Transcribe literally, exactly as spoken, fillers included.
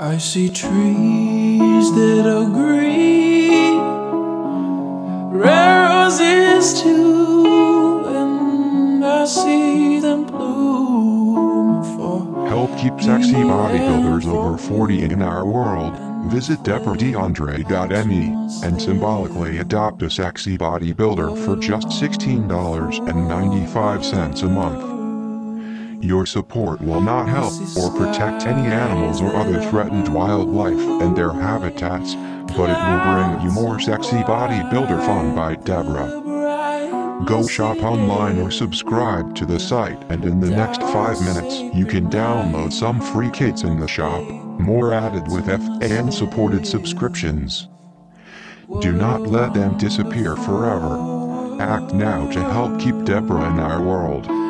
I see trees that are green, red roses too, and I see them bloom for Help keep sexy bodybuilders over forty in our world. Visit Debra Dandrea dot M E and symbolically adopt a sexy bodybuilder for just sixteen dollars and ninety-five cents a month. Your support will not help or protect any animals or other threatened wildlife and their habitats, but it will bring you more sexy bodybuilder fun by Debra. Go shop online or subscribe to the site, and in the next five minutes you can download some free kits in the shop, more added with F A N-supported subscriptions. Do not let them disappear forever. Act now to help keep Debra in our world.